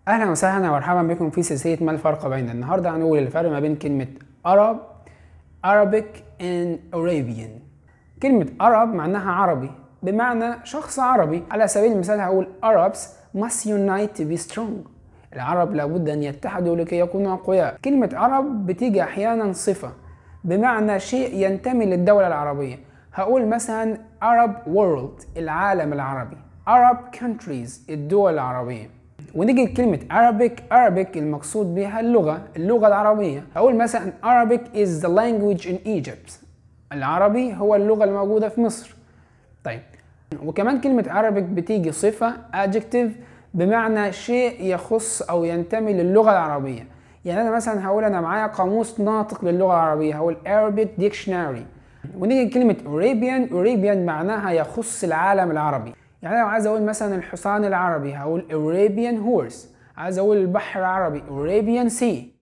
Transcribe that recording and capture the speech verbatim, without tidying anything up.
اهلا وسهلا ومرحبا بكم في سلسله ما الفرق بين. النهارده هنقول الفرق ما بين كلمه Arab Arabic and Arabian. كلمه Arab معناها عربي، بمعنى شخص عربي. على سبيل المثال هقول Arabs must unite to be strong. العرب لابد ان يتحدوا لكي يكونوا اقوياء. كلمه عرب بتيجي احيانا صفه بمعنى شيء ينتمي للدوله العربيه. هقول مثلا Arab world العالم العربي، Arab countries الدول العربيه. ونيجي لكلمة Arabic Arabic المقصود بها اللغة اللغة العربية. أقول مثلا Arabic is the language in Egypt. العربي هو اللغة الموجودة في مصر. طيب، وكمان كلمة Arabic بتيجي صفة adjective بمعنى شيء يخص أو ينتمي للغة العربية. يعني أنا مثلا هقول أنا معايا قاموس ناطق للغة العربية، هقول Arabic dictionary. ونيجي لكلمة Arabian Arabian معناها يخص العالم العربي. يعني لو عايز اقول مثلا الحصان العربي هقول Arabian horse، عايز اقول البحر العربي Arabian sea.